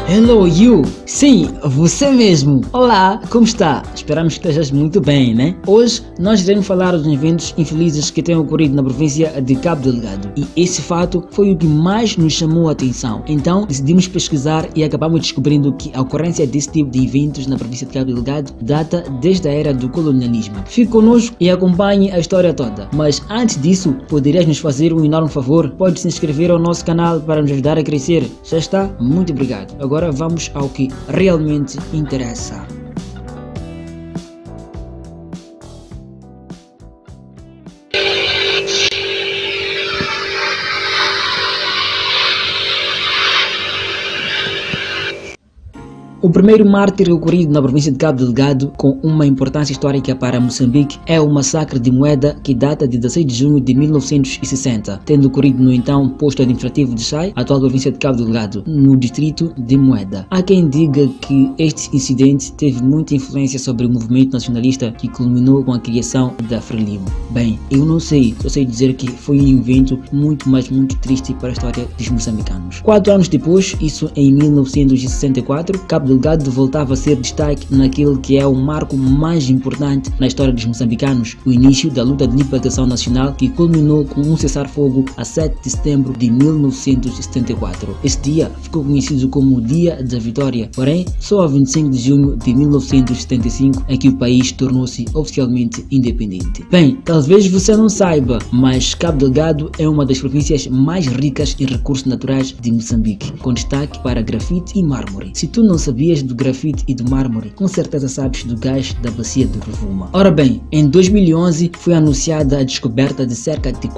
Hello you! Sim, você mesmo! Olá, como está? Esperamos que estejas muito bem, né? Hoje nós iremos falar dos eventos infelizes que têm ocorrido na província de Cabo Delgado. E esse fato foi o que mais nos chamou a atenção. Então decidimos pesquisar e acabamos descobrindo que a ocorrência desse tipo de eventos na província de Cabo Delgado data desde a era do colonialismo. Fique conosco e acompanhe a história toda. Mas antes disso, poderias nos fazer um enorme favor? Pode se inscrever ao nosso canal para nos ajudar a crescer. Já está? Muito obrigado. Agora vamos ao que realmente interessa. O primeiro mártir ocorrido na província de Cabo Delgado com uma importância histórica para Moçambique é o massacre de Moeda, que data de 16 de junho de 1960, tendo ocorrido no então posto administrativo de Chai, atual província de Cabo Delgado, no distrito de Moeda. Há quem diga que este incidente teve muita influência sobre o movimento nacionalista que culminou com a criação da Frelimo. Bem, eu não sei, só sei dizer que foi um evento muito triste para a história dos moçambicanos. 4 anos depois, isso em 1964, Cabo Delgado voltava a ser destaque naquele que é o marco mais importante na história dos moçambicanos, o início da luta de libertação nacional que culminou com um cessar-fogo a 7 de setembro de 1974. Esse dia ficou conhecido como o Dia da Vitória, porém só a 25 de junho de 1975 é que o país tornou-se oficialmente independente. Bem, talvez você não saiba, mas Cabo Delgado é uma das províncias mais ricas em recursos naturais de Moçambique, com destaque para grafite e mármore. Se tu não sabias do grafite e do mármore, com certeza sabes do gás da bacia do Rovuma. Ora bem, em 2011 foi anunciada a descoberta de cerca de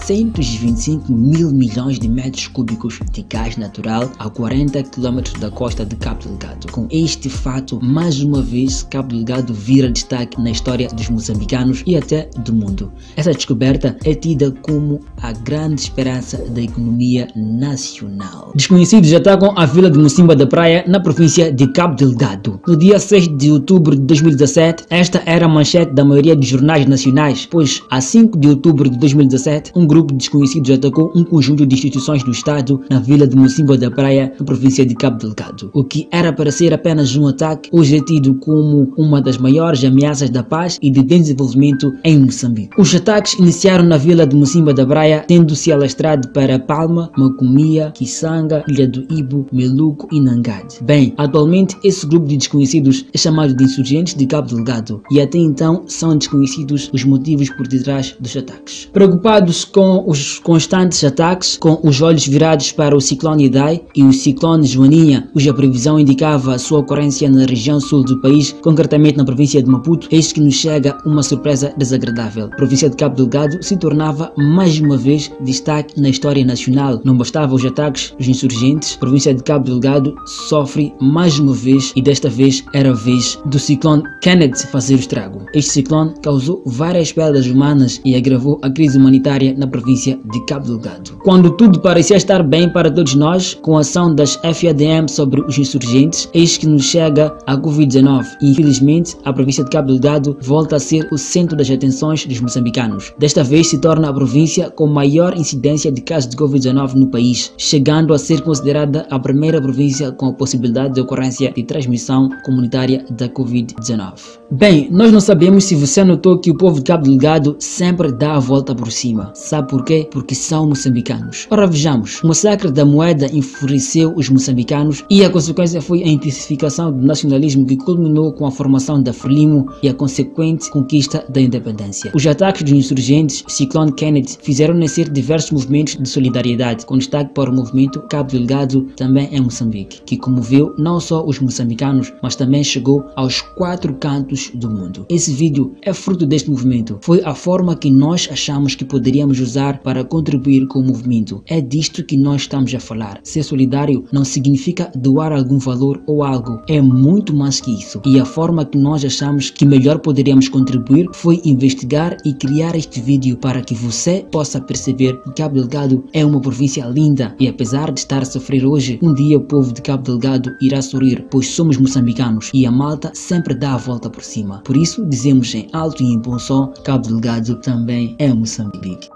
425 mil milhões de metros cúbicos de gás natural a 40 km da costa de Cabo Delgado. Com este fato, mais uma vez, Cabo Delgado vira destaque na história dos moçambicanos e até do mundo. Essa descoberta é tida como a grande esperança da economia nacional. Desconhecidos atacam a vila de Mocimba da Praia, na província de Cabo Delgado. No dia 6 de outubro de 2017, esta era a manchete da maioria dos jornais nacionais, pois a 5 de outubro de 2017, um grupo de desconhecidos atacou um conjunto de instituições do Estado na vila de Mocimba da Praia, na província de Cabo Delgado. O que era para ser apenas um ataque, hoje é tido como uma das maiores ameaças da paz e de desenvolvimento em Moçambique. Os ataques iniciaram na vila de Mocimba da Praia, tendo-se alastrado para Palma, Macomia, Kisanga, Ilha do Ibo, Meluco e Nangade. Bem, atualmente esse grupo de desconhecidos é chamado de insurgentes de Cabo Delgado e até então são desconhecidos os motivos por detrás dos ataques. Preocupados com os constantes ataques, com os olhos virados para o ciclone Idai e o ciclone Joaninha, cuja previsão indicava a sua ocorrência na região sul do país, concretamente na província de Maputo, eis que nos chega uma surpresa desagradável. A província de Cabo Delgado se tornava mais uma vez destaque na história nacional. Não bastava os ataques dos insurgentes, a província de Cabo Delgado sofre mais uma vez, e desta vez era a vez do ciclone Kenneth fazer o estrago. Este ciclone causou várias perdas humanas e agravou a crise humanitária na província de Cabo Delgado. Quando tudo parecia estar bem para todos nós, com a ação das FADM sobre os insurgentes, eis que nos chega a Covid-19 e infelizmente a província de Cabo Delgado volta a ser o centro das atenções dos moçambicanos. Desta vez se torna a província com maior incidência de casos de Covid-19 no país, chegando a ser considerada a primeira província com a possibilidade de ocorrência de transmissão comunitária da Covid-19. Bem, nós não sabemos se você notou que o povo de Cabo Delgado sempre dá a volta por cima. Sabe por quê? Porque são moçambicanos. Ora vejamos, o massacre da Moeda enfureceu os moçambicanos e a consequência foi a intensificação do nacionalismo que culminou com a formação da Frelimo e a consequente conquista da independência. Os ataques dos insurgentes, Ciclone Kenneth, fizeram nascer diversos movimentos de solidariedade, com destaque para o movimento Cabo Delgado também em Moçambique, que comoveu não só os moçambicanos, mas também chegou aos 4 cantos do mundo. Esse vídeo é fruto deste movimento. Foi a forma que nós achamos que poderíamos usar para contribuir com o movimento. É disto que nós estamos a falar. Ser solidário não significa doar algum valor ou algo. É muito mais que isso. E a forma que nós achamos que melhor poderíamos contribuir foi investigar e criar este vídeo para que você possa perceber que Cabo Delgado é uma província linda e apesar de estar a sofrer hoje, um dia o povo de Cabo Delgado irá sorrir, pois somos moçambicanos e a malta sempre dá a volta por cima. Por isso dizemos em alto e em bom som, Cabo Delgado também é Moçambique.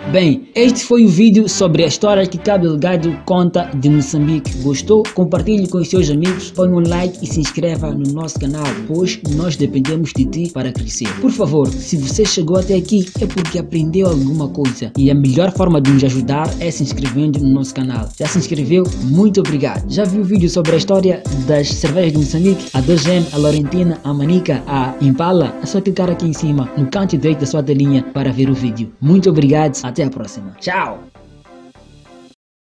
Bem, este foi o vídeo sobre a história que Cabo Delgado conta de Moçambique. Gostou? Compartilhe com os seus amigos, põe um like e se inscreva no nosso canal, pois nós dependemos de ti para crescer. Por favor, se você chegou até aqui é porque aprendeu alguma coisa e a melhor forma de nos ajudar é se inscrevendo no nosso canal. Já se inscreveu? Muito obrigado. Já viu o vídeo sobre a história das cervejas de Moçambique? A 2M, a Laurentina, a Manica, a Impala? É só clicar aqui em cima no canto direito da sua telinha para ver o vídeo. Muito obrigado, até a próxima. Tchau!